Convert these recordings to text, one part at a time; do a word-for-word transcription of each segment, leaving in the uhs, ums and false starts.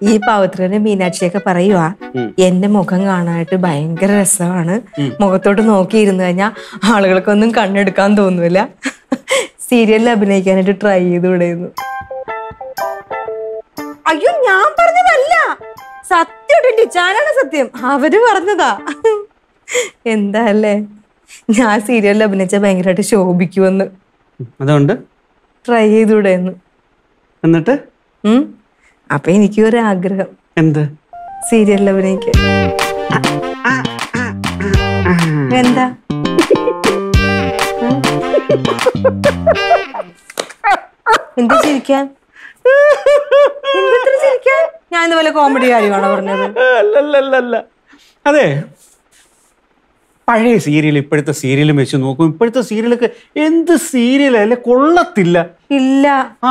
ഈ പാവത്തിന് മീനാക്ഷിയൊക്കെ പറയുവാ എന്റെ മുഖം കാണാനായിട്ട് ഭയങ്കര രസമാണ്, മുഖത്തോട്ട് നോക്കിയിരുന്നു കഴിഞ്ഞാൽ ആളുകൾക്കൊന്നും കണ്ണെടുക്കാൻ തോന്നൂല, സീരിയലിൽ അഭിനയിക്കാനായിട്ട് ട്രൈ ചെയ്തുകൂടെയെന്ന്. അയ്യോ ഞാൻ പറഞ്ഞതല്ല, സത്യം ടിച്ചാനാണ് സത്യം, അവര് പറഞ്ഞതാ. എന്താ അല്ലേ, ഞാൻ സീരിയലിൽ അഭിനയിച്ച ഭയങ്കരമായിട്ട് ശോഭിക്കുമെന്ന്, അതുകൊണ്ട് ട്രൈ ചെയ്തുകൂടെയെന്ന്. എന്നിട്ട് ഉം അപ്പൊ എനിക്ക് ഒരു ആഗ്രഹം, എന്ത്? സീരിയലിൽ അഭിനയിക്കാൻ. എന്താ എന്താ ചിരിക്കാൻ? എന്തിത്ര ചിരിക്കാൻ? ഞാൻ ഇതുപോലെ കോമഡി കാര്യമാണോ പറഞ്ഞത്? അല്ലല്ലല്ല, അതെ പഴയ സീരിയൽ ഇപ്പോഴത്തെ സീരിയലും വെച്ച് നോക്കും. ഇപ്പോഴത്തെ സീരിയലൊക്കെ എന്ത് സീരിയലല്ലേ, കൊള്ളത്തില്ല. ഇല്ല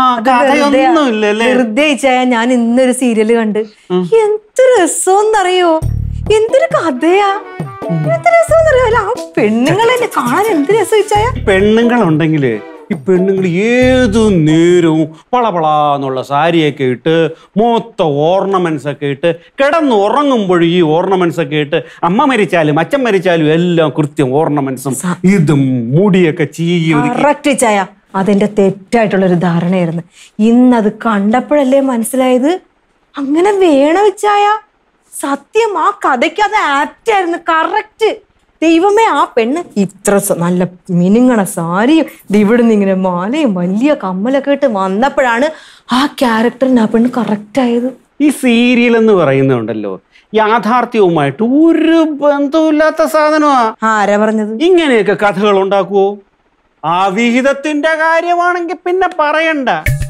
വെറുതെ ഞാൻ ഇന്നൊരു സീരിയല് കണ്ട്, എന്ത് രസമെന്നറിയോ, എന്തൊരു കഥയാ, എന്ത് രസമെന്നറിയോ. ആ പെണ്ണുങ്ങളെ കാണാൻ എന്ത് രസം വെച്ചായ. പെണ്ണുങ്ങളുണ്ടെങ്കില് ഈ പെണ്ണുങ്ങൾ ഏതു നേരവും പളപളാന്നുള്ള സാരിയൊക്കെ ഇട്ട് മൊത്തം ഓർണമെന്റ്സ് ഒക്കെ ഇട്ട് കിടന്ന് ഉറങ്ങുമ്പോഴും ഈ ഓർണമെന്റ്സ് ഒക്കെ ഇട്ട് അമ്മ മരിച്ചാലും അച്ഛൻ മരിച്ചാലും എല്ലാം കൃത്യം ഓർണമെന്റ്സും ഇതും മുടിയൊക്കെ ചീകി. അതെന്റെ തെറ്റായിട്ടുള്ളൊരു ധാരണയായിരുന്നു. ഇന്നത് കണ്ടപ്പോഴല്ലേ മനസ്സിലായത് അങ്ങനെ വേണ വെച്ചായ. സത്യം, ആ കഥയ്ക്ക് അത് ആപ്റ്റ് ആയിരുന്നു, കറക്റ്റ്. ദൈവമേ, ആ പെണ്ണ് ഇത്ര നല്ല മിനുങ്ങണ സാരിയും ഇവിടുന്ന് ഇങ്ങനെ മാലയും വലിയ കമ്മലൊക്കെ ഇട്ട് വന്നപ്പോഴാണ് ആ ക്യാരക്ടറിന് ആ പെണ്ണ് കറക്റ്റ് ആയത്. ഈ സീരിയൽ എന്ന് പറയുന്നുണ്ടല്ലോ, യാഥാർത്ഥ്യവുമായിട്ട് ഒരു ബന്ധവുമില്ലാത്ത സാധനമാ. ആരാ പറഞ്ഞത്? ഇങ്ങനെയൊക്കെ കഥകൾ ഉണ്ടാക്കുവോ? അവിഹിതത്തിന്റെ കാര്യമാണെങ്കിൽ പിന്നെ പറയണ്ട.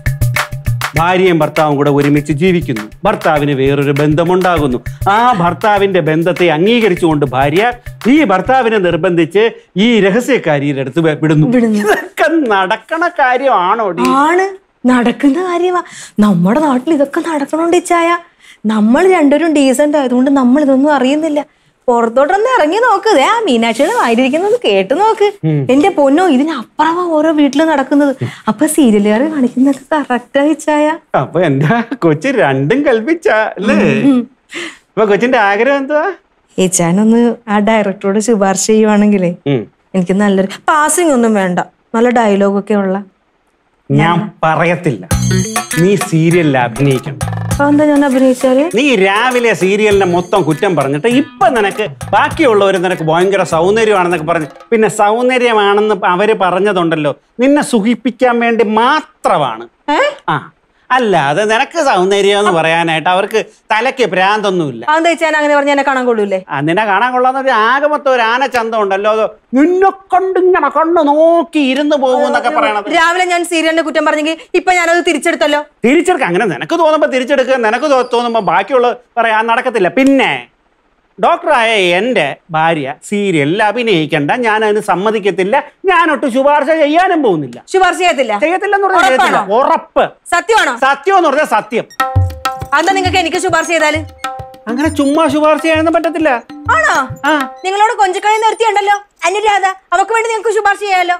ഭാര്യയും ഭർത്താവും കൂടെ ഒരുമിച്ച് ജീവിക്കുന്നു, ഭർത്താവിന് വേറൊരു ബന്ധമുണ്ടാകുന്നു, ആ ഭർത്താവിന്റെ ബന്ധത്തെ അംഗീകരിച്ചുകൊണ്ട് ഭാര്യ ഈ ഭർത്താവിനെ നിർബന്ധിച്ച് ഈ രഹസ്യക്കാരിയുടെ അടുത്ത് വിടുന്നു. ഇതൊക്കെ നടക്കണ കാര്യമാണോ? ആണ്, നടക്കുന്ന കാര്യമാ. നമ്മുടെ നാട്ടിൽ ഇതൊക്കെ നടക്കണോണ്ട് ചായ. നമ്മൾ രണ്ടുപേരും ഡീസന്റ് ആയതുകൊണ്ട് നമ്മൾ ഇതൊന്നും അറിയുന്നില്ല. പുറത്തോട്ടൊന്ന് ഇറങ്ങി നോക്ക്, ആ മീനാക്ഷിയുടെ വായിരിക്കുന്നത് കേട്ട് നോക്ക്. എന്റെ പൊന്നോ, ഇതിനപ്പുറമാ ഓരോ വീട്ടില് നടക്കുന്നത്. അപ്പൊ സീരിയലുകാർ കാണിക്കുന്നൊക്കെ കറക്റ്റായി ചായ. അപ്പൊ എന്റെ കൊച്ചി രണ്ടും കൽപ്പിച്ച അല്ലേ? അപ്പൊ കൊച്ചിന്റെ ആഗ്രഹം എന്തുവാ? ഈ ചാനൊന്ന് ആ ഡയറക്ടറോട് ശുപാർശ ചെയ്യുവാണെങ്കിലേ എനിക്ക് നല്ലൊരു പാസിംഗ് ഒന്നും വേണ്ട, നല്ല ഡയലോഗൊക്കെ ഉള്ള. ഞാൻ പറയത്തില്ല, നീ സീരിയലിൽ അഭിനയിക്കണം. എന്താ ഞാൻ അഭിനയിച്ചാല്? നീ രാവിലെ സീരിയലിന്റെ മൊത്തം കുറ്റം പറഞ്ഞിട്ട് ഇപ്പൊ നിനക്ക് ബാക്കിയുള്ളവര് നിനക്ക് ഭയങ്കര സൗന്ദര്യമാണെന്നൊക്കെ പറഞ്ഞു, പിന്നെ സൗന്ദര്യമാണെന്ന് അവര് പറഞ്ഞതുണ്ടല്ലോ നിന്നെ സുഖിപ്പിക്കാൻ വേണ്ടി മാത്രമാണ്. ആ അല്ലാതെ നിനക്ക് സൗന്ദര്യം എന്ന് പറയാനായിട്ട് അവർക്ക് തലയ്ക്ക് ഭ്രാന്തൊന്നുമില്ല. അങ്ങനെ പറഞ്ഞ എന്നെ കാണാൻ കൊള്ളൂല്ലേ? നിന്നെ കാണാൻ കൊള്ളാന്ന് ആകെ മൊത്തം ഒരു ആന ചന്തം ഉണ്ടല്ലോ, അത് നിന്നെ കൊണ്ട് ഇങ്ങനെ കണ്ണു നോക്കി ഇരുന്ന് പോകും എന്നൊക്കെ പറയണത്. രാവിലെ ഞാൻ സീരിയലിന്റെ കുറ്റം പറഞ്ഞെങ്കിൽ ഇപ്പൊ ഞാനത് തിരിച്ചെടുത്തല്ലോ. തിരിച്ചെടുക്കാം, അങ്ങനെ നിനക്ക് തോന്നുമ്പോ തിരിച്ചെടുക്കുക, നിനക്ക് തോന്നുമ്പോ ബാക്കിയുള്ളത് പറയാൻ നടക്കത്തില്ല. പിന്നെ ഡോക്ടറായ എൻ്റെ ഭാര്യ സീരിയലിൽ അഭിനയിക്കണ്ട, ഞാൻ അതിന് സമ്മതിക്കത്തില്ല, ഞാനൊട്ട് ശുപാർശ ചെയ്യാനും പോകുന്നില്ല. ശുപാർശ ചെയ്യത്തില്ല? ചെയ്യത്തില്ലെന്ന് പറഞ്ഞാൽ ഉറപ്പ്. സത്യമാണോ? സത്യം എന്ന് പറഞ്ഞാൽ സത്യം. അതാ നിങ്ങൾക്ക് എനിക്ക് ശുപാർശ ചെയ്താല്? അങ്ങനെ ചുമ്മാ ശുപാർശ ചെയ്യാനൊന്നും പറ്റത്തില്ല. ആണോ? നിങ്ങളോട് കൊഞ്ചക്കഴി നിർത്തിയുണ്ടല്ലോ അനുരാധ, അവക്ക് വേണ്ടി നിങ്ങൾക്ക് ശുപാർശ ചെയ്യാലോ.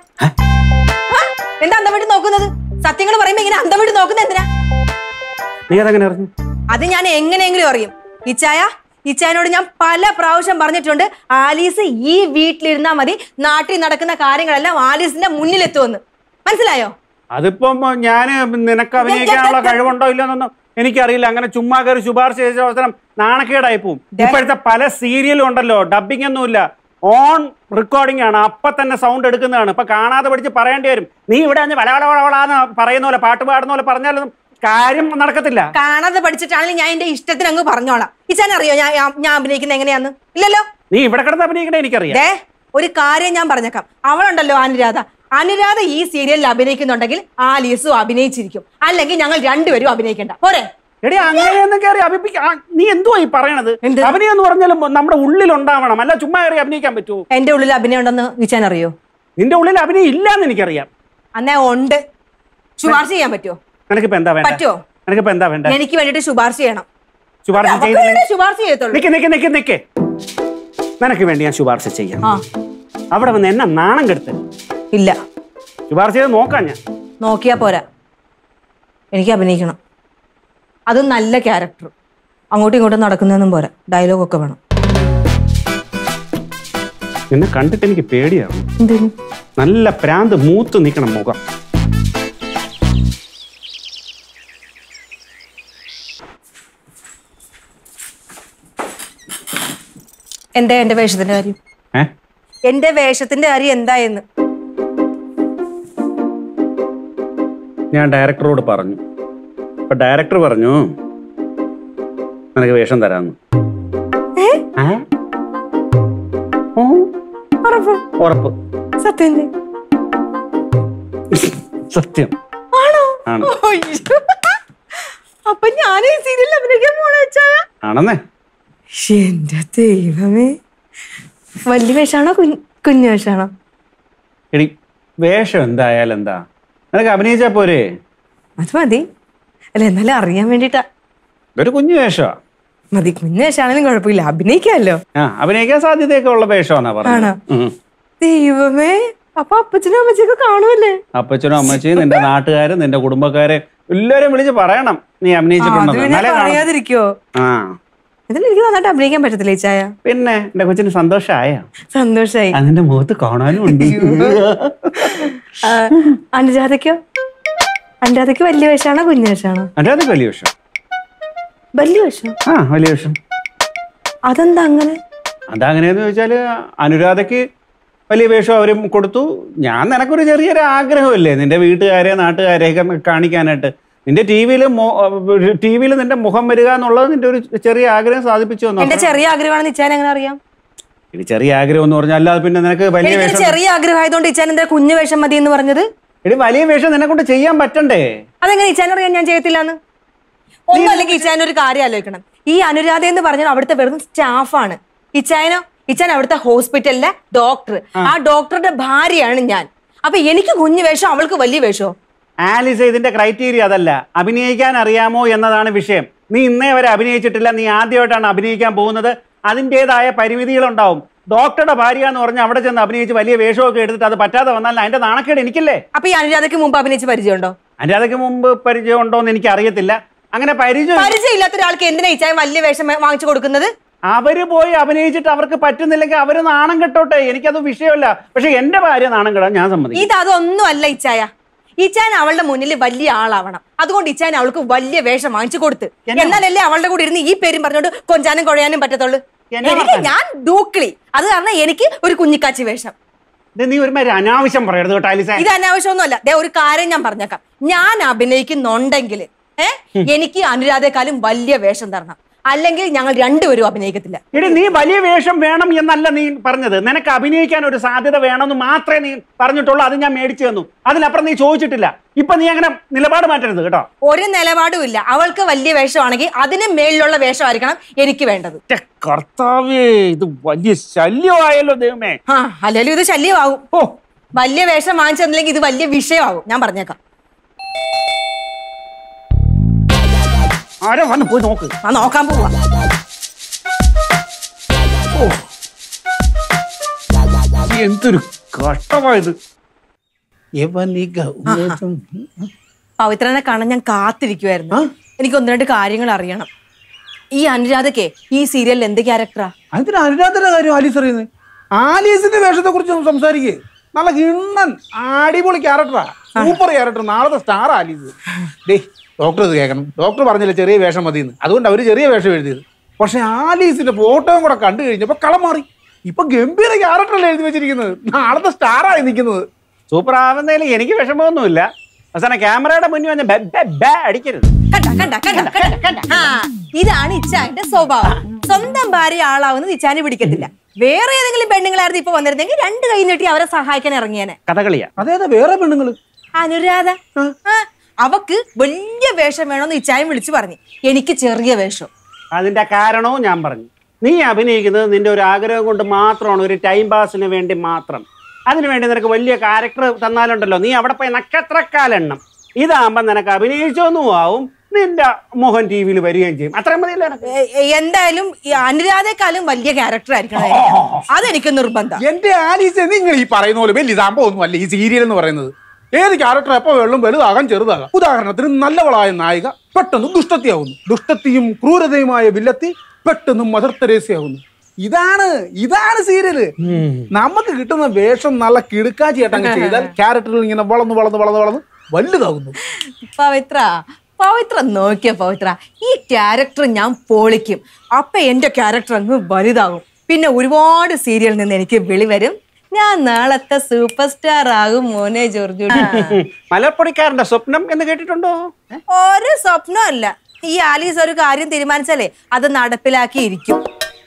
എന്താ അന്തം വീട്ട് നോക്കുന്നത്? സത്യങ്ങൾ പറയുമ്പോ ഇങ്ങനെ അന്തം വീട്ട് നോക്കുന്നത് എന്തിനാ? നീ അതെങ്ങനെ അറിഞ്ഞു? അത് ഞാൻ എങ്ങനെയെങ്കിലും അറിയും. ഇച്ചായ, ഇച്ചായനോട് ഞാൻ പല പ്രാവശ്യം പറഞ്ഞിട്ടുണ്ട്, ആലീസ് ഈ വീട്ടിലിരുന്നാ മതി, നാട്ടിൽ നടക്കുന്ന കാര്യങ്ങളെല്ലാം ആലീസിന്റെ മുന്നിലെത്തുമെന്ന്. മനസ്സിലായോ? അതിപ്പോ ഞാന് നിനക്ക് അഭിനയിക്കാനുള്ള കഴിവുണ്ടോ ഇല്ലെന്നൊന്നും എനിക്കറിയില്ല. അങ്ങനെ ചുമ്മാ കയറി ശുപാർശ ചെയ്ത അവസരം നാണക്കേടായി പോവും. ഇപ്പോഴത്തെ പല സീരിയലും ഉണ്ടല്ലോ ഡബിങ് ഒന്നുമില്ല, ഓൺ റെക്കോർഡിംഗ് ആണ്, അപ്പൊ തന്നെ സൗണ്ട് എടുക്കുന്നതാണ്. ഇപ്പൊ കാണാതെ പഠിച്ച് പറയേണ്ടി വരും. നീ ഇവിടെ വല വള വളവളാന്ന് പറയുന്ന പോലെ പാട്ട് പാടുന്ന പോലെ പറഞ്ഞാലൊന്നും കാര്യം നടക്കത്തില്ല. കാണാതെ പഠിച്ചിട്ടാണെങ്കിൽ ഞാൻ എന്റെ ഇഷ്ടത്തിന് അങ്ങ് പറഞ്ഞോളാം. ഇച്ചാൻ അറിയോ ഞാൻ ഞാൻ അഭിനയിക്കുന്നത് എങ്ങനെയാന്ന്? ഇല്ലല്ലോ. നീ ഇവിടെ കിടന്ന് അഭിനയിക്കണേ എനിക്കറിയാം. ഒരു കാര്യം ഞാൻ പറഞ്ഞേക്കാം, അവളുണ്ടല്ലോ അനുരാധ, അനുരാധ ഈ സീരിയലിൽ അഭിനയിക്കുന്നുണ്ടെങ്കിൽ ആലീസും അഭിനയിച്ചിരിക്കും, അല്ലെങ്കിൽ ഞങ്ങൾ രണ്ടുപേരും അഭിനയിക്കണ്ട. പോരെ? എടി അങ്ങനെയൊന്നും കയറി അഭിനയിക്ക, നീ എന്തുവാ ഈ പറയണത്? അഭിനയം എന്ന് പറഞ്ഞാലും നമ്മുടെ ഉള്ളിൽ ഉണ്ടാവണം, അല്ല ചുമ്മാ കയറി അഭിനയിക്കാൻ പറ്റുമോ? എന്റെ ഉള്ളിൽ അഭിനയം ഉണ്ടെന്ന് ഇച്ചാൻ അറിയോ? നിന്റെ ഉള്ളിൽ അഭിനയം ഇല്ലാന്ന് എനിക്കറിയാം. അന്നേ ഉണ്ട്. ശുപാർശ ചെയ്യാൻ പറ്റുമോ? നിനക്കിപ്പോ എന്താ വേണ്ട? പറ്റുമോ? നിനക്കിപ്പോ എന്താ വേണ്ട? എനിക്ക് വേണ്ടിട്ട് ശുപാർശ ചെയ്യണം. ശുപാർശ ശുപാർശ ചെയ്യത്തുള്ളൂ. നിക്ക് നിക്ക് നിക്ക് നിക്ക് നിനക്ക് വേണ്ടി ഞാൻ ശുപാർശ ചെയ്യാം. അവിടെ വന്ന് എന്നെ നാണം കെടുത്ത ഇല്ല. ശുപാർശ ചെയ്ത് നോക്കാം. ഞാൻ നോക്കിയാ പോരാ, എനിക്ക് അഭിനയിക്കണം, അതും നല്ല ക്യാരക്ടർ. അങ്ങോട്ടും ഇങ്ങോട്ടും നടക്കുന്നതൊന്നും പോരാ, ഡയലോഗൊക്കെ വേണം. എന്നെ കണ്ടിട്ട് എനിക്ക് പേടിയാവും. എന്തിനു? നല്ല പ്രാന്ത് മൂത്ത് നിൽക്കണം മുഖം. എന്താ എന്റെ വേഷത്തിന്റെ കാര്യം? എന്റെ വേഷത്തിന്റെ കാര്യം എന്തായെന്ന് ഞാൻ ഡയറക്ടറോട് പറഞ്ഞു. അപ്പൊ ഡയറക്ടർ പറഞ്ഞു നിനക്ക് വേഷം തരാന്ന്. ഉറപ്പ്. സത്യം സത്യം ആണോ? അപ്പൊ ഞാൻ ഈ സീരിയൽ അഭിനയിക്കാൻ പോണ വെച്ചായ ആണെന്നേ. എന്റെ ദൈവമേ, വലിയ വേഷാണോ കുഞ്ഞു വേഷാണോ? എടി വേഷം എന്തായാലും എന്താ, നിനക്ക് അഭിനയിച്ചാ പോരെ? അത് മതി. അല്ല എന്നാലും അറിയാൻ വേണ്ടിട്ടാ. ഇതൊരു കുഞ്ഞു വേഷമാ. മതി, കുഞ്ഞു വേഷാണെങ്കിലും കുഴപ്പമില്ല, അഭിനയിക്കാമല്ലോ. ആ അഭിനയിക്കാൻ സാധ്യതയൊക്കെ ഉള്ള വേഷമാണോ പറഞ്ഞത്? ദൈവമേ, അപ്പൊ അപ്പച്ചനും അമ്മച്ചിയൊക്കെ കാണുമല്ലേ? അപ്പച്ചനും അമ്മച്ചിയും നിന്റെ നാട്ടുകാരും നിന്റെ കുടുംബക്കാരെ എല്ലാരും വിളിച്ച് പറയണം നീ അഭിനയിച്ചിട്ടുണ്ടോ. ആ ഇതിലെനിക്ക് നന്നായിട്ട് അഭിനയിക്കാൻ പറ്റത്തില്ല ചായ. പിന്നെ എന്റെ കൊച്ചിന് സന്തോഷമായ? സന്തോഷായി. അതിന്റെ മുഖത്ത് കാണാനും ഉണ്ട്. അനുരാധയ്ക്കോ? അനുരാധയ്ക്ക് വലിയ വേഷമാണോ കുഞ്ഞു വേഷമാണോ? അനുരാധയ്ക്ക് വലിയ വേഷം. വലിയ വേഷം? ആ വലിയ വേഷം. അതെന്താ അങ്ങനെ? അതങ്ങനെയെന്ന് ചോദിച്ചാല് അനുരാധയ്ക്ക് വലിയ വേഷം അവരും കൊടുത്തു. ഞാൻ നിനക്കൊരു ചെറിയൊരു ആഗ്രഹമല്ലേ നിന്റെ വീട്ടുകാരെ നാട്ടുകാരെയൊക്കെ കാണിക്കാനായിട്ട്. നിന്റെ ടി വിയിൽ ടി വിയിൽ നിന്റെ മുഖം വരിക എന്നുള്ളത് നിന്റെ ഒരു ചെറിയ ആഗ്രഹം സാധിപ്പിച്ചു. എന്റെ ചെറിയ ആഗ്രഹമാണെന്ന് ഇച്ചാൻ എങ്ങനെ അറിയാം? ഇനി ചെറിയ ആഗ്രഹം എന്ന് പറഞ്ഞാൽ അല്ലാതെ പിന്നെ നിനക്ക് വലിയ വേഷം. ചെറിയ ആഗ്രഹം ആയതുകൊണ്ട് ഇച്ചാൻ എന്താ കുഞ്ഞു വേഷം മതി എന്ന് പറഞ്ഞത്? എടി വലിയ വേഷം നിന്നെ കൊണ്ട് ചെയ്യാൻ പറ്റണ്ടേ? അതെങ്ങനെ ഇച്ചാൻ അറിയാൻ ഞാൻ ചെയ്യത്തില്ലാന്ന്? ഒന്നും അല്ലെങ്കിൽ ഇച്ചാൻ ഒരു കാര്യം ആലോചിക്കണം. ഈ അനുരാധ എന്ന് പറഞ്ഞാൽ അവിടുത്തെ വെറും സ്റ്റാഫാണ്. ഇച്ചായനോ? ഇച്ചാൻ അവിടുത്തെ ഹോസ്പിറ്റലിലെ ഡോക്ടർ. ആ ഡോക്ടറുടെ ഭാര്യയാണ് ഞാൻ. അപ്പൊ എനിക്ക് കുഞ്ഞു വേഷം, അവൾക്ക് വലിയ വേഷമോ? ആലിസ്, ഇതിന്റെ ക്രൈറ്റീരിയ അതല്ല. അഭിനയിക്കാൻ അറിയാമോ എന്നതാണ് വിഷയം. നീ ഇന്നേ വരെ അഭിനയിച്ചിട്ടില്ല, നീ ആദ്യമായിട്ടാണ് അഭിനയിക്കാൻ പോകുന്നത്. അതിൻ്റെതായ പരിമിതികളുണ്ടാവും. ഡോക്ടറുടെ ഭാര്യ എന്ന് പറഞ്ഞാൽ അവിടെ ചെന്ന് അഭിനയിച്ച് വലിയ വേഷമൊക്കെ എടുത്തിട്ട് അത് പറ്റാതെ വന്നാൽ അതിന്റെ നാണക്കേട് എനിക്കല്ലേ? അപ്പൊ ഈ അനുരാധയ്ക്ക് മുമ്പ് അഭിനയിച്ച് പരിചയമുണ്ടോ? അനുരാധയ്ക്ക് മുമ്പ് പരിചയം ഉണ്ടോ എന്ന് എനിക്ക് അറിയത്തില്ല. അങ്ങനെ പരിചയം പരിചയം ഇല്ലാത്ത ഒരാൾക്ക് എന്തിനാ ഇച്ചാൻ വലിയ വേഷം വാങ്ങിച്ചു കൊടുക്കുന്നത്? അവര് പോയി അഭിനയിച്ചിട്ട് അവർക്ക് പറ്റുന്നില്ലെങ്കിൽ അവര് നാണം കെട്ടോട്ടെ, എനിക്കത് വിഷയമല്ല. പക്ഷെ എന്റെ ഭാര്യ നാണം കെടാൻ ഞാൻ സമ്മതിക്കും. ഇത് അതൊന്നും അല്ല ഇച്ചായ. ഇച്ചാൻ അവളുടെ മുന്നിൽ വലിയ ആളാവണം. അതുകൊണ്ട് ഇച്ചാൻ അവൾക്ക് വലിയ വേഷം വാങ്ങിച്ചു കൊടുത്ത് എന്നാലല്ലേ അവളുടെ കൂടെ ഇരുന്ന് ഈ പേരും പറഞ്ഞോണ്ട് കൊഞ്ചാനും കുഴയാനും പറ്റത്തുള്ളൂ. എനിക്ക് ഞാൻ ഡൂക്കളി, അത് കാരണം എനിക്ക് ഒരു കുഞ്ഞിക്കാച്ചി വേഷം. നീ ഒരു അനാവശ്യം പറയരുത് കേട്ടോ ആലിസ. ഇത് അനാവശ്യമൊന്നും അല്ല. ഒരു കാര്യം ഞാൻ പറഞ്ഞേക്കാം. ഞാൻ അഭിനയിക്കുന്നുണ്ടെങ്കിൽ ഏഹ് എനിക്ക് അനുരാധയെക്കാളും വലിയ വേഷം തരണം, അല്ലെങ്കിൽ ഞങ്ങൾ രണ്ടുപേരും അഭിനയിക്കത്തില്ല. എടി നീ വലിയ വേഷം വേണം എന്നല്ല നീ പറഞ്ഞത്. നിനക്ക് അഭിനയിക്കാൻ ഒരു സാധ്യത വേണമെന്ന് മാത്രമേ നീ പറഞ്ഞിട്ടുള്ളൂ. അത് ഞാൻ മേടിച്ചു തന്നു. അതിനപ്പുറം നീ ചോദിച്ചിട്ടില്ല. ഇപ്പൊ നീ അങ്ങനെ നിലപാട് മാറ്റരുത് കേട്ടോ. ഒരു നിലപാടും ഇല്ല. അവൾക്ക് വലിയ വേഷമാണെങ്കിൽ അതിന് മേളിലുള്ള വേഷമായിരിക്കണം എനിക്ക് വേണ്ടത്. കർത്താവേ, ഇത് വലിയ ശല്യമായല്ലോ ദൈവമേ. ആ അല്ലെങ്കിൽ ഇത് ശല്യമാകും. ഓ വലിയ വേഷം വാങ്ങിച്ചു തന്നില്ലെങ്കിൽ ഇത് വലിയ വിഷയമാകും. ഞാൻ പറഞ്ഞേക്കാം. ആരാ വന്ന് പോയി നോക്ക്. ആ നോക്കാൻ പോവാ. എന്തൊരു കഷ്ടമായത്. പവിത്രനെ കാണാൻ ഞാൻ കാത്തിരിക്കുവായിരുന്നു. എനിക്ക് ഒന്ന് രണ്ട് കാര്യങ്ങൾ അറിയണം. ഈ അനുരാധക്കെ ഈ സീരിയലിൽ എന്ത് ക്യാരക്ടറാ? അതിന് അനുരാധയുടെ കാര്യം ആലീസ് അറിയുന്നത്. ആലീസിന്റെ വേഷത്തെ കുറിച്ച് സംസാരിക്കേ. നല്ല കിണ്ണൻ അടിപൊളി ക്യാരക്ടറാ, സൂപ്പർ ക്യാരക്ടർ, നാളത്തെ സ്റ്റാർ ആലീസ്. ഡേ ഡോക്ടർ ഇത് കേൾക്കണം. ഡോക്ടർ പറഞ്ഞില്ല ചെറിയ വേഷം മതിയെന്ന്, അതുകൊണ്ട് അവര് ചെറിയ വേഷം എഴുതിയത്. പക്ഷെ ആലീസിന്റെ ഫോട്ടോയും കൂടെ കണ്ടു കഴിഞ്ഞപ്പോ കളം മാറി. ഇപ്പൊ ഗംഭീര ക്യാരക്ടറല്ലേ എഴുതി വെച്ചിരിക്കുന്നത്, നാളത്തെ സ്റ്റാറായി നിൽക്കുന്നത്. സൂപ്പർ ആവുന്നതിൽ എനിക്ക് വിഷമമൊന്നുമില്ല. അവസാനം ക്യാമറയുടെ മുന്നിൽ വന്ന് അടിക്കരുത്. ഇതാണ് ഇച്ചാന്റെ സ്വഭാവം. സ്വന്തം ഭാര്യ ആളാവുന്നത് ഇച്ചാന് പിടിക്കത്തില്ല. വേറെ ഏതെങ്കിലും പെണ്ണുങ്ങളായിരുന്നു ഇപ്പൊ വന്നിരുന്നെങ്കിൽ രണ്ട് കൈ നീട്ടി അവരെ സഹായിക്കാൻ ഇറങ്ങിയേനെ. കഥകളിയാ. അതേതാ വേറെ പെണ്ണുങ്ങള്? അനുരാധ. അവക്ക് വലിയ വേഷം വേണമെന്ന് ഇച്ചായം വിളിച്ചു പറഞ്ഞു. എനിക്ക് ചെറിയ വേഷം. അതിന്റെ കാരണവും ഞാൻ പറഞ്ഞു. നീ അഭിനയിക്കുന്നത് നിന്റെ ഒരു ആഗ്രഹം കൊണ്ട് മാത്രമാണ്, ഒരു ടൈം പാസിന് വേണ്ടി മാത്രം. അതിനുവേണ്ടി നിനക്ക് വലിയ ക്യാരക്ടർ തന്നാലുണ്ടല്ലോ, നീ അവിടെ പോയി നക്ഷത്രക്കാലെണ്ണം. ഇതാകുമ്പോ നിനക്ക് അഭിനയിച്ചൊന്നും ആവും, നിന്റെ മോഹൻ ടി വിയിൽ വരികയും ചെയ്യും. അത്രയും മതിയല്ലോ. എന്തായാലും അനുരാധയെക്കാളും വലിയ ക്യാരക്ടർ ആയിരിക്കണം, അതെനിക്ക് നിർബന്ധം. എന്റെ ആലീസ്, നിങ്ങൾ ഈ പറയുന്ന പോലെ വലിയ സംഭവം ഒന്നും അല്ല ഈ സീരിയൽ എന്ന് പറയുന്നത്. ഏത് ക്യാരക്ടർ എപ്പോൾ വെള്ളം വലുതാകാൻ ചെറുതാകാം. ഉദാഹരണത്തിന് നല്ലവളായ നായിക പെട്ടെന്ന് ദുഷ്ടത്തിയാവുന്നു, ദുഷ്ടത്തിയും ക്രൂരതയുമായ വില്ലത്തി പെട്ടെന്ന് മദർ തെരേസയാവുന്നു. ഇതാണ് ഇതാണ് സീരിയല്. നമുക്ക് കിട്ടുന്ന വേഷം നല്ല കിടുക്കാച്ചിയായിട്ട് അങ്ങ് ചെയ്താൽ ക്യാരക്ടറുകൾ ഇങ്ങനെ വളർന്ന് വളർന്ന് വളർന്ന് വളർന്ന് വലുതാകുന്നു. പവിത്ര പവിത്ര നോക്കിയ പവിത്ര, ഈ ക്യാരക്ടർ ഞാൻ പൊളിക്കും. അപ്പൊ എന്റെ ക്യാരക്ടർ അങ്ങ് വലുതാകും. പിന്നെ ഒരുപാട് സീരിയലിൽ നിന്ന് എനിക്ക് വിളി വരും. ഞാൻ നാളത്തെ സൂപ്പർ സ്റ്റാർ ആകും മോനെ ജോർജ്. മലർപ്പൊടിക്കാരന്റെ സ്വപ്നം എന്ന് കേട്ടിട്ടുണ്ടോ? ഒരു സ്വപ്നമല്ല. ഈ ആലീസ് ഒരു കാര്യം തീരുമാനിച്ചാലേ അത് നടപ്പിലാക്കിയിരിക്കും.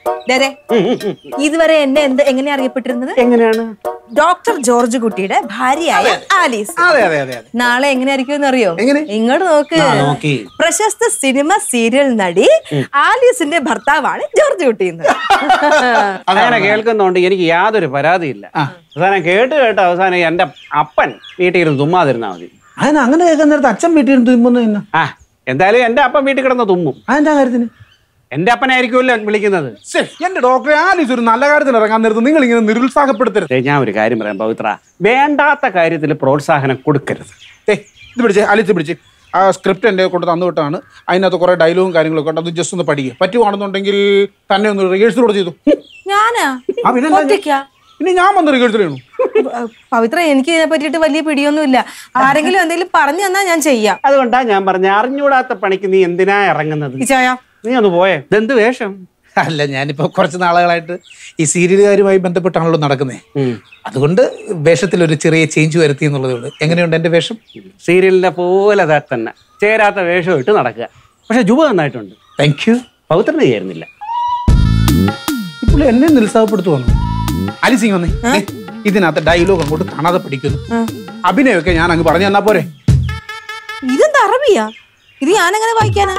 ഇതുവരെ എന്നെ എന്ത് എങ്ങനെ അറിയപ്പെട്ടിരുന്നത്? എങ്ങനെയാണ്? ഡോക്ടർ ജോർജ് കുട്ടിയുടെ ഭാര്യയായ ആലീസ്. നാളെ എങ്ങനെ ആയിരിക്കും അറിയോ? ഇങ്ങോട്ട് നോക്ക്. പ്രശസ്ത സിനിമ സീരിയൽ നടി ആലീസിന്റെ ഭർത്താവാണ് ജോർജ് കുട്ടി. അങ്ങനെ കേൾക്കുന്നോണ്ട് എനിക്ക് യാതൊരു പരാതിയില്ല. അവസാനം കേട്ട് കേട്ട് അവസാനം എന്റെ അപ്പൻ വീട്ടിൽ ഇരുന്ന് തുമ്മാതിരുന്നാ മതി. അതിന് അങ്ങനെ കേൾക്കുന്ന നേരത്തെ അച്ഛൻ വീട്ടിൽ ഇരുന്ന് തുമ്മുന്നു. ആ എന്തായാലും എന്റെ അപ്പൻ വീട്ടിൽ കിടന്ന് തുമ്മും. അതെന്താ കാര്യത്തിന്? എന്റെ അപ്പനായിരിക്കുമല്ലോ വിളിക്കുന്നത്. എന്റെ ഡോക്ടറെ ആലീസ് ഒരു നല്ല കാര്യത്തിൽ ഇറങ്ങാൻ നേരത്ത് നിങ്ങൾ ഇങ്ങനെ നിരുത്സാഹപ്പെടുത്തരുത്. ഞാൻ ഒരു കാര്യം പറയാം പവിത്ര, വേണ്ടാത്ത കാര്യത്തിൽ പ്രോത്സാഹനം കൊടുക്കരുത്. ഏ ഇത് പിടിച്ചേ, ആലീസ് പിടിച്ച്. ആ സ്ക്രിപ്റ്റ് എൻ്റെ കൊണ്ട് തന്നു വിട്ടാണ്. അതിനകത്ത് കുറെ ഡയലോഗും കാര്യങ്ങളൊക്കെ ഉണ്ട്. അത് ജസ്റ്റ് ഒന്ന് പഠിക്കുക. പറ്റുവാണെന്നുണ്ടെങ്കിൽ തന്നെ ഒന്ന് റിഹേഴ്സലോട് ചെയ്തു. ഞാനാ ഇനി ഞാൻ വന്ന് റിഹേഴ്സൽ ചെയ്യണു. പവിത്ര, എനിക്ക് ഇതിനെ പറ്റിയിട്ട് വലിയ പിടിയൊന്നുമില്ല. ആരെങ്കിലും എന്തെങ്കിലും പറഞ്ഞു തന്നാ ഞാൻ ചെയ്യാം. അതുകൊണ്ടാ ഞാൻ പറഞ്ഞ അറിഞ്ഞൂടാത്ത പണിക്ക് നീ എന്തിനാ ഇറങ്ങുന്നത്? നീ ഒന്ന് പോയേ. ഇതെന്ത് വേഷം? അല്ല, ഞാനിപ്പോ കുറച്ച് നാളുകളായിട്ട് ഈ സീരിയലുകാരുമായി ബന്ധപ്പെട്ടാണല്ലോ നടക്കുന്നത്. അതുകൊണ്ട് വേഷത്തിൽ ഒരു ചെറിയ ചേഞ്ച് വരുത്തി എന്നുള്ളതേ ഉള്ളൂ. എങ്ങനെയുണ്ട് എന്റെ വേഷം? സീരിയലിന്റെ പോലെ തന്നെ ചേരാത്ത വേഷം ഇട്ട് നടക്കുക. പക്ഷെ ജുബ നന്നായിട്ടുണ്ട്. Thank you. പവിത്രന് ചേരുന്നില്ല. ഇപ്പോൾ എന്നെ നിരുത്സാഹപ്പെടുത്തു വന്നു. അലിസിങ് വന്നേ, ഇതിനകത്ത് ഡയലോഗ് അങ്ങോട്ട് കാണാതെ പഠിക്കുന്നു. അഭിനയൊക്കെ ഞാൻ അങ്ങ് പറഞ്ഞു തന്നാ പോരെ? ഇതെന്താ അറബിയാ? ഇത് ഞാനെങ്ങനെ വായിക്കാനാ?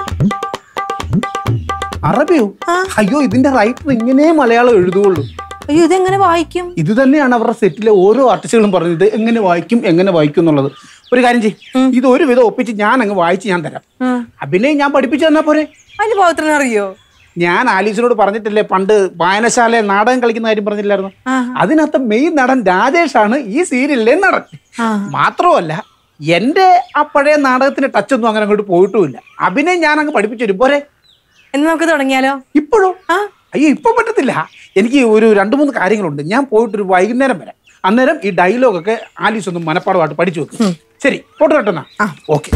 അറബിയോ? അയ്യോ, ഇതിന്റെ റൈറ്റർ ഇങ്ങനെ മലയാളം എഴുതുകയുള്ളൂ. അയ്യോ, ഇതെങ്ങനെ വായിക്കും? ഇത് തന്നെയാണ് അവരുടെ സെറ്റിലെ ഓരോ ആർട്ടിസ്റ്റുകളും പറഞ്ഞത്, എങ്ങനെ വായിക്കും എങ്ങനെ വായിക്കും എന്നുള്ളത്. ഒരു കാര്യം ചെയ്യും, ഇത് ഒരു വിധം ഒപ്പിച്ച് ഞാൻ അങ്ങ് വായിച്ച് ഞാൻ തരാം. അഭിനയം ഞാൻ പഠിപ്പിച്ചു തന്നാ പോരെ? അതിന് പവിത്രനെ അറിയോ? ഞാൻ ആലീസിനോട് പറഞ്ഞിട്ടില്ലേ പണ്ട് വായനശാല നാടകം കളിക്കുന്ന കാര്യം പറഞ്ഞില്ലായിരുന്നു? അതിനകത്ത് മെയിൻ നടൻ രാജേഷാണ് ഈ സീരിയലിലെ നടൻ. മാത്രമല്ല എന്റെ ആ പഴയ നാടകത്തിന്റെ ടച്ച് ഒന്നും അങ്ങനെ അങ്ങോട്ട് പോയിട്ടുമില്ല. അഭിനയം ഞാൻ അങ്ങ് പഠിപ്പിച്ചു തരും പോരെ? എന്ന് നമുക്ക് തുടങ്ങിയാലോ? ഇപ്പോഴും? അയ്യോ, ഇപ്പൊ പറ്റത്തില്ല. എനിക്ക് ഒരു രണ്ടു മൂന്ന് കാര്യങ്ങളുണ്ട്. ഞാൻ പോയിട്ടൊരു വൈകുന്നേരം വരാം. അന്നേരം ഈ ഡയലോഗൊക്കെ ആലീസ് ഒന്നും മനപ്പാടമായിട്ട് പഠിച്ചു വെക്കും. ശരി, ഫോട്ടോ കേട്ടെന്നാ? ഓക്കെ.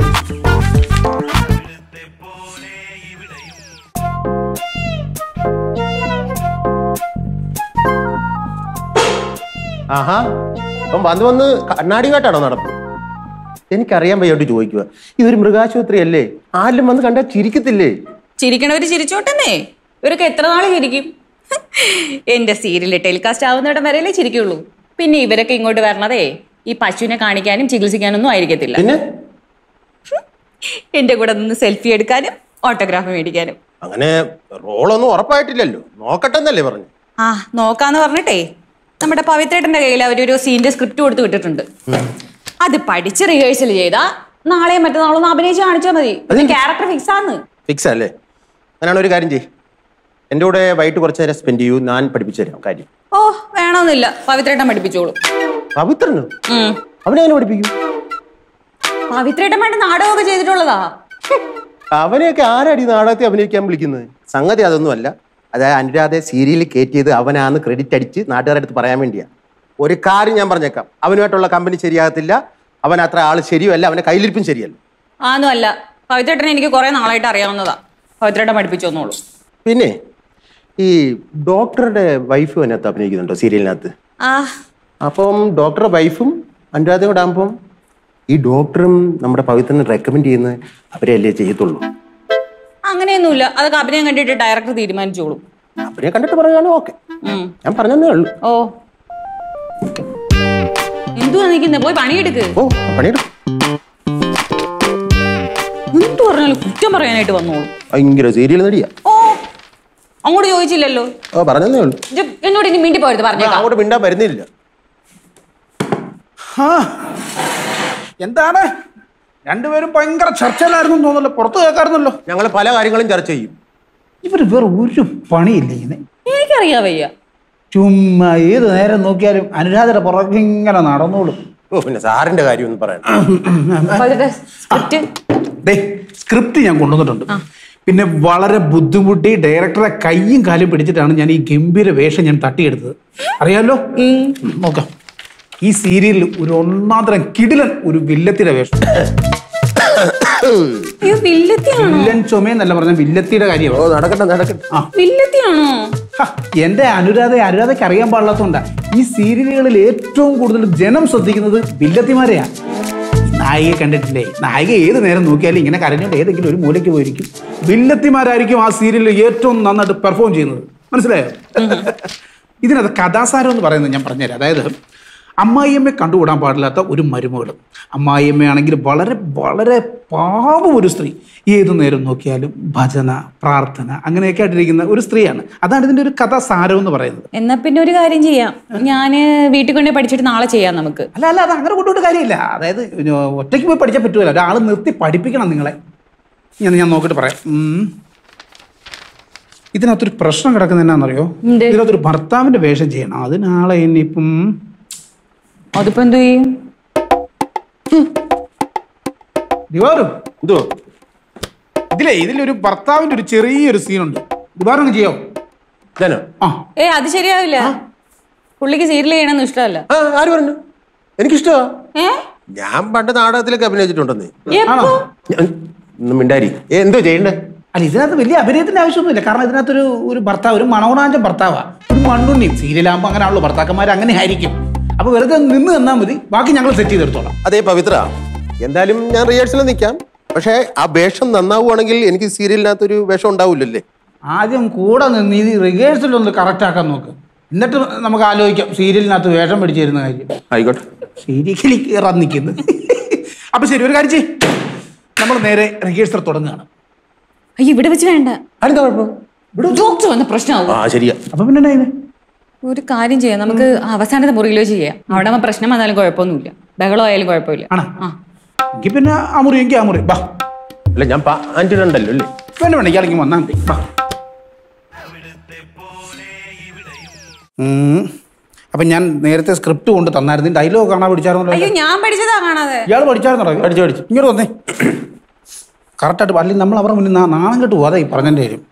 ആഹാ, അപ്പം വന്ന് വന്ന് കണ്ണാടി കാട്ടാണോ നടന്നത്? എനിക്കറിയാൻ വയ്യോട്ട് ചോദിക്കുക. ഇതൊരു മൃഗാശുപത്രി അല്ലേ? ആരും വന്ന് കണ്ടാൽ ചിരിക്കത്തില്ലേ? ചിരിക്കണവര് ചിരിച്ചോട്ടെന്നേ. ഇവരൊക്കെ എത്ര നാള് ചിരിക്കും? എന്റെ സീരിയൽ ടെലികാസ്റ്റ് ആവുന്നിടം വരെയല്ലേ ചിരിക്കുള്ളൂ. പിന്നെ ഇവരൊക്കെ ഇങ്ങോട്ട് വരണതേ ഈ പശുവിനെ കാണിക്കാനും ചികിത്സിക്കാനൊന്നും ആയിരിക്കത്തില്ല. പിന്നെ എന്റെ കൂടെ നിന്ന് സെൽഫി എടുക്കാനും ഓട്ടോഗ്രാഫ് മേടിക്കാനും. അങ്ങനെ റോളൊന്നും ഉറപ്പായിട്ടില്ലല്ലോ, നോക്കട്ടെന്നല്ലേ പറഞ്ഞു. ആ നോക്കാന്ന് പറഞ്ഞിട്ടേ നമ്മുടെ പവിത്രേട്ടന്റെ കയ്യിൽ അവരൊരു സീനിന്റെ സ്ക്രിപ്റ്റ് കൊടുത്ത് വിട്ടിട്ടുണ്ട്. അത് പഠിച്ച് റിഹേഴ്സൽ ചെയ്താ നാളെ മറ്റന്നാളൊന്ന് അഭിനയിച്ച് കാണിച്ചാൽ മതി. ക്യാരക്ടർ ഫിക്സ് ആണ്. ഫിക്സ് അല്ലേ? അങ്ങനെയാണ് ഒരു കാര്യം ചെയ്യ്, എൻ്റെ കൂടെ വൈകിട്ട് കുറച്ച് നേരം സ്പെൻഡ് ചെയ്യൂ, ഞാൻ പഠിപ്പിച്ചു തരാം കാര്യം. ഓ വേണമെന്നില്ല, പവിത്രേട്ടൻ പഠിപ്പിച്ചോളൂ. പവിത്രനോ? അവനെങ്ങനെ പഠിപ്പിക്കും? പവിത്രേട്ടൻ വേണ്ട നാടകമൊക്കെ ചെയ്തിട്ടുള്ളതാ. അവനെയൊക്കെ ആരാടി നാടകത്തെ അഭിനയിക്കാൻ വിളിക്കുന്നത്? സംഗതി അതൊന്നും അല്ല. അതായത് അനുരാധ സീരിയലിൽ കയറ്റിയത് അവനാന്ന് ക്രെഡിറ്റ് അടിച്ച് നാട്ടുകാരുടെ അടുത്ത് പറയാൻ വേണ്ടിയാണ്. ഒരു കാര്യം ഞാൻ പറഞ്ഞേക്കാം, അവനുമായിട്ടുള്ള കമ്പനി ശരിയാകത്തില്ല. അവൻ അത്ര ആള് ശരിയല്ല, അവന്റെ കയ്യിലിരിപ്പും ശരിയല്ല. ആന്നും അല്ല, പവിത്രേട്ടനെ എനിക്ക് കുറെ നാളായിട്ട് അറിയാവുന്നതാ. പവിത്രേട്ടൻ പഠിപ്പിച്ചു തന്നോളൂ. പിന്നെ ഈ ഡോക്ടറുടെ വൈഫും അതിനകത്ത് അഭിനയിക്കുന്നുണ്ടോ സീരിയലിനകത്ത്? ആ അപ്പം ഡോക്ടറുടെ വൈഫും അനുരാധയും കൂടെ ആകുമ്പം ഈ ഡോക്ടറും നമ്മുടെ പവിത്രനെ റെക്കമെൻഡ് ചെയ്യുന്നത് അവരെ അല്ലേ ചെയ്യത്തുള്ളൂ? അങ്ങനെയൊന്നുമില്ല, അതൊക്കെ അഭിനയം കണ്ടിട്ട് ഡയറക്ടർ തീരുമാനിച്ചോളൂ. അഭിനയം കണ്ടിട്ട് പറയുകയാണെങ്കിൽ ഓക്കെ, ഞാൻ പറഞ്ഞതേ ഉള്ളൂ. ഓ എന്തുവാ നിൽക്കുന്നേ? പോയി പണിയെടുക്ക്. ഓ പണിയെടുക്കും. എന്തു പറഞ്ഞാലും കുറ്റം പറയാനായിട്ട് വന്നോളൂ. ഭയങ്കര സീരിയൽ നടിയാ. ഓ അങ്ങോട്ട് ചോദിച്ചില്ലല്ലോ. ഓ പറഞ്ഞതേ ഉള്ളൂ. എന്നോട് ഇനി മിണ്ടി പോയത് പറഞ്ഞേക്കാം. അങ്ങോട്ട് മിണ്ടാൻ വരുന്നില്ല. എന്താണ് രണ്ടുപേരും ഭയങ്കര ചർച്ചയിലായിരുന്നു തോന്നല്ലോ, പുറത്ത് കേൾക്കാറുന്നല്ലോ. ഞങ്ങൾ പല കാര്യങ്ങളും ചർച്ച ചെയ്യും. ഇവര് വേറെ ഒരു പണിയില്ല ഇങ്ങനെ. എനിക്കറിയാ വയ്യ. ചുമ്മാ ഏത് നേരം നോക്കിയാലും അനുരാധയുടെ പുറകെ ഇങ്ങനെ നടന്നോളും. ഓ പിന്നെ സാറിന്റെ കാര്യം ഒന്ന് പറയണം. സ്ക്രിപ്റ്റ് ഞാൻ കൊണ്ടുവന്നിട്ടുണ്ട്. പിന്നെ വളരെ ബുദ്ധിമുട്ടി ഡയറക്ടറെ കയ്യും കാലും പിടിച്ചിട്ടാണ് ഞാൻ ഈ ഗംഭീര വേഷം ഞാൻ തട്ടിയെടുത്തത്. അറിയാലോ? നോക്കാം. ഈ സീരിയലിൽ ഒരു ഒന്നാന്തരം കിടിലൻ ഒരു വില്ലത്തിയുടെ വേഷം. വില്ലൻ ചുമയെന്നല്ല പറഞ്ഞ വില്ലത്തിയുടെ കാര്യം. നടക്കട്ടെ നടക്കട്ടെ. എന്റെ അനുരാധ അനുരാധയ്ക്ക് അറിയാൻ പാടില്ലാത്തതുകൊണ്ടാ ഈ സീരിയലുകളിൽ ഏറ്റവും കൂടുതൽ ജനം ശ്രദ്ധിക്കുന്നത് വില്ലത്തിമാരെയാ. നായിക കണ്ടിട്ടില്ലേ? നായിക ഏത് നേരം നോക്കിയാലും ഇങ്ങനെ കരഞ്ഞോണ്ട് ഏതെങ്കിലും ഒരു മൂലയ്ക്ക് പോയിരിക്കും. വില്ലത്തിമാരായിരിക്കും ആ സീരിയലിൽ ഏറ്റവും നന്നായിട്ട് പെർഫോം ചെയ്യുന്നത്. മനസ്സിലായോ? ഇതിനകത്ത് കഥാസാരം എന്ന് പറയുന്നത് ഞാൻ പറഞ്ഞുതരാം. അതായത് അമ്മായിയമ്മയെ കണ്ടുകൂടാൻ പാടില്ലാത്ത ഒരു മരുമകൾ. അമ്മായിയമ്മയാണെങ്കിൽ വളരെ വളരെ പാവം ഒരു സ്ത്രീ. ഏതു നേരം നോക്കിയാലും ഭജന പ്രാർത്ഥന അങ്ങനെയൊക്കെ ആയിട്ടിരിക്കുന്ന ഒരു സ്ത്രീയാണ്. അതാണ് ഇതിന്റെ ഒരു കഥാസാരം എന്ന് പറയുന്നത്. എന്നാ പിന്നെ ഒരു കാര്യം ചെയ്യാം, ഞാന് വീട്ടിൽ കൊണ്ടേ പഠിച്ചിട്ട് നാളെ ചെയ്യാം നമുക്ക്. അല്ല അല്ല അത് അങ്ങനെ കൊണ്ടുപോയിട്ട് കാര്യമില്ല. അതായത് ഒറ്റയ്ക്ക് പോയി പഠിച്ചാൽ പറ്റുമല്ലോ, ഒരാൾ നിർത്തി പഠിപ്പിക്കണം നിങ്ങളെ. ഞാൻ ഞാൻ നോക്കിയിട്ട് പറയാം. ഇതിനകത്തൊരു പ്രശ്നം കിടക്കുന്നത് എന്നാണെന്നറിയോ? ഇതിനകത്തൊരു ഭർത്താവിന്റെ വേഷം ചെയ്യണം. അതിനാളെ ഇനിയിപ്പം അതിപ്പോ എന്ത് ചെയ്യും? എന്തോ ഇതിലേ ഇതിലൊരു ഭർത്താവിന്റെ ഒരു ചെറിയൊരു സീനുണ്ട്. ദിവാരം ചെയ്യോ? ഏ അത് ശരിയാവില്ല. പുള്ളിക്ക് സീരിയൽ ചെയ്യണമെന്ന് ഇഷ്ടമല്ല. ആര് പറഞ്ഞു? എനിക്കിഷ്ടമാ. ഞാൻ പണ്ട് നാടകത്തിലൊക്കെ അഭിനയിച്ചിട്ടുണ്ടെന്ന്. മിണ്ടാരി എന്തോ ചെയ്യണ്ടേ? അല്ല ഇതിനകത്ത് വലിയ അഭിനയത്തിന്റെ ആവശ്യമൊന്നുമില്ല. കാരണം ഇതിനകത്തൊരു ഒരു ഭർത്താവ് ഒരു മണവണാഞ്ചൻ ഭർത്താവാ, ഒരു മണ്ണുണ്ണി. സീരിയലാകുമ്പോൾ അങ്ങനെയാണല്ലോ, ഭർത്താക്കന്മാർ അങ്ങനെ ആയിരിക്കും. അപ്പൊ വെറുതെ നിന്ന് തന്നാൽ മതി, ബാക്കി ഞങ്ങൾ സെറ്റ് ചെയ്തെടുത്തോളാം. അതെ പവിത്ര, എന്തായാലും ഞാൻ റിഹേഴ്സലിൽ നിൽക്കാം. പക്ഷെ ആ വേഷം നന്നാവുകയാണെങ്കിൽ എനിക്ക് സീരിയലിനകത്തൊരു വേഷം ഉണ്ടാവില്ലല്ലേ? ആദ്യം കൂടെ നിന്ന് ഇത് റിഹേഴ്സലൊന്ന് കറക്റ്റ് ആക്കാൻ നോക്ക്, എന്നിട്ട് നമുക്ക് ആലോചിക്കാം സീരിയലിനകത്ത് വേഷം പിടിച്ചു തരുന്ന കാര്യം. ആയിക്കോട്ടെ. സീരിയലിൽ കയറാൻ നിൽക്കുന്നു. അപ്പൊ ശരി, ഒരു കാര്യം ചെയ്യ്, നമ്മൾ നേരെ റിഹേഴ്സൽ തുടങ്ങുകയാണ്. അയ്യോ ഇവിടെ വെച്ച് വേണ്ട. എന്താ കുഴപ്പം? ജോക്സ് വന്ന പ്രശ്നമാവും. ആ ശരിയാ. അപ്പൊ പിന്നെ ഒരു കാര്യം ചെയ്യാം, നമുക്ക് അവസാനത്തെ മുറിയിലോ ചെയ്യാം. അവിടെ പ്രശ്നം വന്നാലും കുഴപ്പമൊന്നുമില്ല, ബഹളം ആയാലും കുഴപ്പമില്ല. എങ്കിൽ പിന്നെ ആ മുറി എങ്കിൽ ആ മുറി. അല്ല ഞാൻ ആന്റിണ്ടല്ലോ അല്ലേ? വേണ്ട വേണ്ട ഇയാളെങ്കിൽ വന്നാൽ മതി. അപ്പൊ ഞാൻ നേരത്തെ സ്ക്രിപ്റ്റ് കൊണ്ട് തന്നായിരുന്നു. ഡയലോഗ് കാണാൻ പഠിച്ചായിരുന്നല്ലോ. അയ്യോ ഞാൻ പഠിച്ചതാ കാണാതെ. ഇയാൾ പഠിച്ചായിരുന്നോ? പഠിച്ചു പഠിച്ചു. ഇങ്ങോട്ട് വന്നേ. കറക്റ്റായിട്ട് അല്ലെങ്കിൽ നമ്മൾ അവരുടെ മുന്നിൽ നാണം കേട്ട് പോവാതെ ഈ പറഞ്ഞതിൻ്റെ കാര്യം.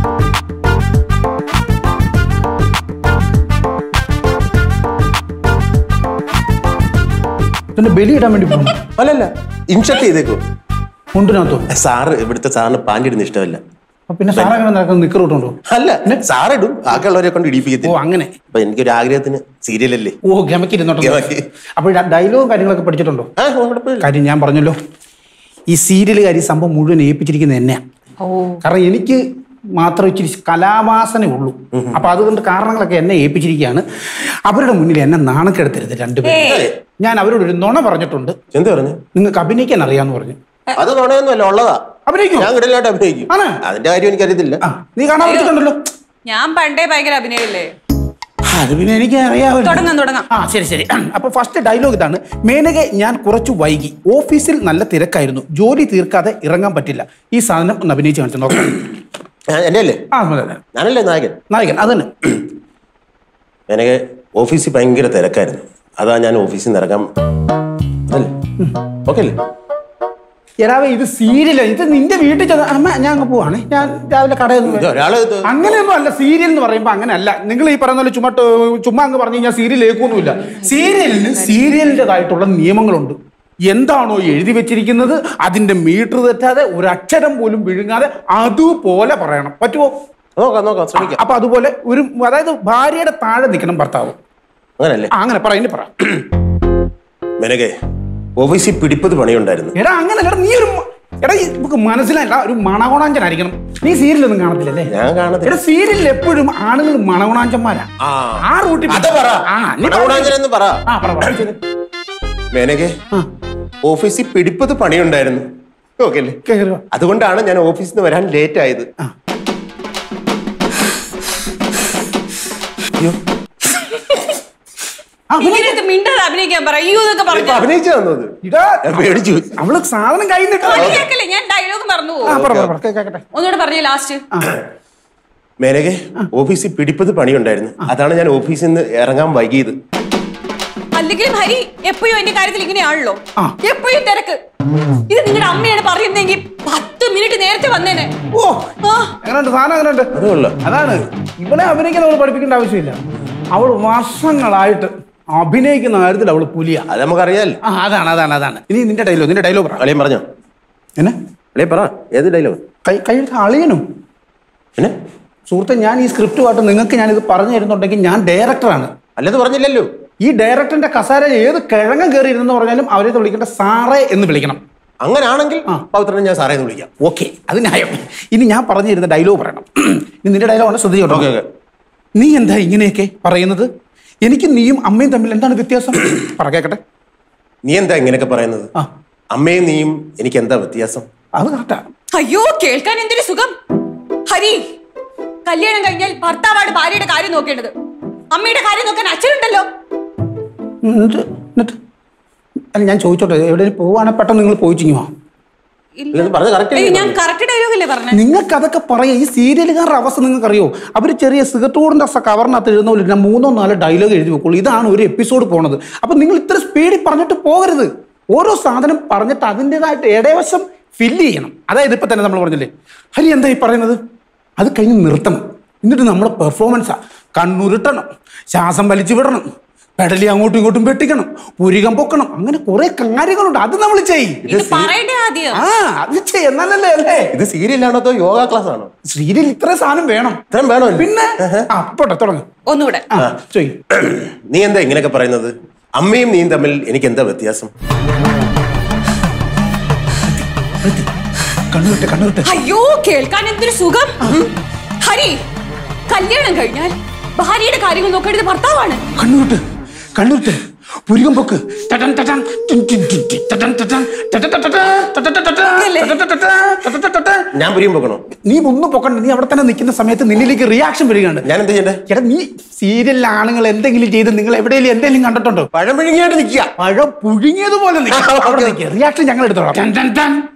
പിന്നെ ബലി ഇടാൻ വേണ്ടി പോകും. അല്ലല്ല ഇൻഷർട്ട് ചെയ്തേക്കോ കൊണ്ടിനകത്തോ? സാറ് ഇവിടുത്തെ സാറിന് പാൻറ് ഇടുന്ന ഇഷ്ടമല്ല. പിന്നെ സാർ അങ്ങനെ നടക്കുന്നത് നിക്കർ ഇട്ടുണ്ടോ? അല്ല സാറിടും, ബാക്കിയുള്ളവരെ കൊണ്ട് ഇടിപ്പിക്കത്തില്ല. ഓ അങ്ങനെ. അപ്പൊ എനിക്കൊരു ആഗ്രഹത്തിന് സീരിയലല്ലേ. ഓ ഗമക്ക് ഇരുന്നോട്ടോ. അപ്പൊ ഡയലോഗും കാര്യങ്ങളൊക്കെ പഠിച്ചിട്ടുണ്ടോ? കാര്യം ഞാൻ പറഞ്ഞല്ലോ, ഈ സീരിയൽ കാര്യം സംഭവം മുഴുവൻ ഏൽപ്പിച്ചിരിക്കുന്നത് എന്നെയാണ്. കാരണം എനിക്ക് മാത്രം ഇച്ചിരി കലാവാസന ഉള്ളൂ. അപ്പൊ അതുകൊണ്ട് കാരണങ്ങളൊക്കെ എന്നെ ഏൽപ്പിച്ചിരിക്കുകയാണ്. അവരുടെ മുന്നിൽ എന്നെ നാണക്കെടുത്തരുത് രണ്ടുപേരും. ഞാൻ അവരോട് ഒരു നുണ പറഞ്ഞിട്ടുണ്ട്. എന്ത് പറഞ്ഞു? നിങ്ങൾക്ക് അഭിനയിക്കാൻ അറിയാന്ന് പറഞ്ഞു. അത് നുണയൊന്നുമല്ല, ഉള്ളതാ. അഭിനയിക്കും. ഞാൻ കിടലായിട്ട് അഭിനയിക്കും. അതിന്റെ കാര്യം എനിക്കറിയത്തില്ല. നീ കാണാൻ പറ്റുന്നുണ്ടല്ലോ. ഞാൻ പണ്ടേ ഭയങ്കര അഭിനയല്ലേ. അത് പിന്നെ എനിക്ക് അറിയാമല്ലോ. തുടങ്ങാം തുടങ്ങാം. ആ ശരി ശരി. അപ്പൊ ഫസ്റ്റ് ഡയലോഗ് ഇതാണ്. മേനകെ, ഞാൻ കുറച്ചു വൈകി, ഓഫീസിൽ നല്ല തിരക്കായിരുന്നു, ജോലി തീർക്കാതെ ഇറങ്ങാൻ പറ്റില്ല. ഈ സാധനം ഒന്ന് അഭിനയിച്ച് കാണിച്ചു നോക്കാം. എന്റെ അല്ലേ? ആ ഞാനല്ലേ നായകൻ? നായകൻ അത് തന്നെ. മേനകെ, ഓഫീസിൽ ഭയങ്കര തിരക്കായിരുന്നു, അതാ ഞാൻ ഓഫീസിൽ നിന്ന് ഇറങ്ങാൻ. അതല്ലേ? ഓക്കെ അല്ലേ? എടാവേ ഇത് സീരിയൽ, ഇത് നിന്റെ വീട്ടിൽ ചെന്ന് അമ്മ ഞാൻ അങ്ങ് പോവാണ്, ഞാൻ രാവിലെ കടയിൽ അങ്ങനെയൊന്നും അല്ല. സീരിയൽ എന്ന് പറയുമ്പോ അങ്ങനെ അല്ല. നിങ്ങൾ ഈ പറയുന്ന പോലെ ചുമ്മാ ചുമ്മാ അങ്ങ് പറഞ്ഞു കഴിഞ്ഞാൽ സീരിയൽ ഏക്കൊന്നുമില്ല. സീരിയലിന് സീരിയലിൻ്റെതായിട്ടുള്ള നിയമങ്ങളുണ്ട്. എന്താണോ എഴുതി വെച്ചിരിക്കുന്നത് അതിന്റെ മീറ്റർ തെറ്റാതെ ഒരു അക്ഷരം പോലും വിഴുങ്ങാതെ അതുപോലെ പറയണം. പറ്റുമോ? നോക്കാം നോക്കാം ശ്രമിക്കാം. അപ്പൊ അതുപോലെ ഒരു, അതായത് ഭാര്യയുടെ താഴെ നിൽക്കണം ഭർത്താവ്. അങ്ങനല്ലേ? അങ്ങനെ പറ, ഇനി പറ. മേനകെ, ഓഫീസിൽ പിടിപ്പത് പണിയുണ്ടായിരുന്നു. എടാ അങ്ങനെ നീ ഒരു എടാ നമുക്ക് മനസ്സിലായില്ല, ഒരു മണഗുണാഞ്ചനായിരിക്കണം. നീ സീരിയലൊന്നും കാണത്തില്ലല്ലേ? ഞാൻ കാണത്തില്ല. സീരിയലിൽ എപ്പോഴും ആണുങ്ങൾ മണഗുണാഞ്ചന്മാരാ. ആ റൂട്ടിൽ മേനകെ, ഓഫീസിൽ പിടിപ്പത് പണിയുണ്ടായിരുന്നു. ഓക്കെ അല്ലേ? അതുകൊണ്ടാണ് ഞാൻ ഓഫീസിൽ നിന്ന് വരാൻ ലേറ്റ് ആയത്. അയ്യോ അവള് സാധനം മേനകെ, ഓഫീസിൽ പിടിപ്പത് പണിയുണ്ടായിരുന്നു, അതാണ് ഞാൻ ഓഫീസിൽ നിന്ന് ഇറങ്ങാൻ വൈകിയത്. അല്ലെങ്കിലും ഹരി എപ്പോഴും എന്റെ കാര്യത്തിൽ ഇങ്ങനെയാണല്ലോ, എപ്പോഴും തിരക്ക്. ഇത് നിങ്ങളുടെ അമ്മയാണ് പറയുന്നെങ്കിൽ പത്ത് മിനിറ്റ് നേരത്തെ വന്നേനെ. ഓ എങ്ങനെയുണ്ട് സാധനം? എങ്ങനെയുണ്ട്? അതാണ് ഇവിടെ അഭിനയിക്കാൻ അവൾ പഠിപ്പിക്കേണ്ട ആവശ്യമില്ല. അവൾ വർഷങ്ങളായിട്ട് അഭിനയിക്കുന്ന കാര്യത്തിൽ അവള് പുലിയ. അത് നമുക്കറിയാലോ. ആ അതാണ് അതാണ് അതാണ് ഇനി നിന്റെ ഡയലോഗ് നിന്റെ ഡയലോഗ് പറ. അളിയൻ പറഞ്ഞോ? എന്നെ അളിയൻ പറ, ഏത് ഡയലോഗ്? കൈ കൈയെടുത്ത അളിയനും. പിന്നെ സുഹൃത്തെ, ഞാൻ ഈ സ്ക്രിപ്റ്റുമായിട്ട് നിങ്ങൾക്ക് ഞാനിത് പറഞ്ഞു തരുന്നുണ്ടെങ്കിൽ ഞാൻ ഡയറക്ടറാണ്. അല്ലത് പറഞ്ഞില്ലല്ലോ. ഈ ഡയറക്ടറിന്റെ കസാര ഏത് കിഴങ്ങം കയറി ഇരുന്നെന്ന് പറഞ്ഞാലും അവരെ വിളിക്കേണ്ട സാറേ എന്ന് വിളിക്കണം. അങ്ങനാണെങ്കിൽ പവിത്രനെ ഞാൻ സാറേ എന്ന് വിളിക്കാം. ഓക്കെ, അത് ന്യായം. ഇനി ഞാൻ പറഞ്ഞു തരുന്ന ഡയലോഗ് പറയണം. ഇനി നിന്റെ ഡയലോഗാണ്, ശ്രദ്ധിച്ചോട്ടോ. നീ എന്താ ഇങ്ങനെയൊക്കെ പറയുന്നത്? എനിക്ക് നീയും അമ്മയും തമ്മിൽ എന്താണ് വ്യത്യാസം? പറ കേക്കട്ടെ. നീ എന്താ ഇങ്ങനെയൊക്കെ പറയുന്നത്? അമ്മയും നീയും എനിക്ക് എന്താ വ്യത്യാസം? അത് കറക്റ്റാ. അയ്യോ, കേൾക്കാൻ എന്തൊരു സുഖം. ഹരി, കല്യാണം കഴിഞ്ഞാൽ ഭർത്താവാണ് ഭാര്യയുടെ കാര്യം നോക്കേണ്ടത്. അമ്മയുടെ കാര്യം നോക്കാൻ അച്ഛനുണ്ടല്ലോ. അല്ല ഞാൻ ചോദിച്ചോട്ടെ, എവിടെയും പോവാണെങ്കിൽ പെട്ടെന്ന് നിങ്ങൾ പോയിച്ചിങ്ങോ? ഞാൻ കറക്റ്റ് ഡയലോഗല്ലേ പറഞ്ഞത്? നിങ്ങൾക്ക് അതൊക്കെ പറയാം. ഈ സീരിയലുകാരുടെ അവസ്ഥ നിങ്ങൾക്ക് അറിയോ? അവർ ചെറിയ സിഗത്തോടിന്റെ കവറിനകത്ത് എഴുതുന്ന പോലെ ഞാൻ മൂന്നോ നാലോ ഡയലോഗ് എഴുതി വെക്കുള്ളൂ. ഇതാണ് ഒരു എപ്പിസോഡ് പോണത്. അപ്പൊ നിങ്ങൾ ഇത്ര സ്പീഡിൽ പറഞ്ഞിട്ട് പോകരുത്. ഓരോ സാധനം പറഞ്ഞിട്ട് അതിൻ്റെതായിട്ട് ഇടവശം ഫില്ല് ചെയ്യണം. അതായത് ഇപ്പൊ തന്നെ നമ്മൾ പറഞ്ഞില്ലേ, ഹരി എന്താ ഈ പറയുന്നത്? അത് കഴിഞ്ഞ് നിർത്തണം. എന്നിട്ട് നമ്മുടെ പെർഫോമൻസാ. കണ്ണുരുട്ടണം, ശ്വാസം വലിച്ചു വിടണം, പെടലി അങ്ങോട്ടും ഇങ്ങോട്ടും വെട്ടിക്കണം, പുരികം പൊക്കണം, അങ്ങനെ കുറെ കാര്യങ്ങളുണ്ട്. അത് നമ്മൾ ചെയ്യും. ആ അത് ചെയ്യുന്നല്ലേ അല്ലേ? ഇത് സീരിയലാണോ അതോ യോഗ ക്ലാസ് ആണോ? സീരിയൽ ഇത്ര സാധനം വേണം. ഇത്രയും വേണോ? പിന്നെ പോട്ടെ, തുടങ്ങും. ഒന്നുകൂടെ നീ എന്താ ഇങ്ങനെയൊക്കെ പറയുന്നത്? അമ്മയും നീയും തമ്മിൽ എനിക്ക് എന്താ വ്യത്യാസം? കണ്ണുവിട്ടെ കണ്ണുവിട്ടെ. അയ്യോ, കേൾക്കാൻ എന്തൊരു സുഖം. ഹരി, കല്യാണം കഴിഞ്ഞാൽ ഭാര്യയുടെ കാര്യങ്ങൾ നോക്കേണ്ടത് ഭർത്താവാണ്. കണ്ണുവിട്ട് കണ്ണുവിട്ട് പുരികം പൊക്ക്. ഞാൻ പുരികം പൊക്കണോ? നീ ഒന്നും പൊക്കണ്ട. നീ അവിടെ തന്നെ നിൽക്കുന്ന സമയത്ത് നിന്നിലേക്ക് റിയാക്ഷൻ വരികയാണ്. ഞാൻ എന്താ ചെയ്യണ്ടേ? ചേട്ടാ, നീ സീരിയലിലെ ആണുങ്ങൾ എന്തെങ്കിലും ചെയ്ത് നിങ്ങൾ എവിടെയെങ്കിലും എന്തെങ്കിലും കണ്ടിട്ടുണ്ടോ? പഴം പുഴുങ്ങിയായിട്ട് നിൽക്കുക. പഴം പുഴുങ്ങിയതുപോലെ റിയാക്ഷൻ ഞങ്ങൾ എടുത്തോളാം.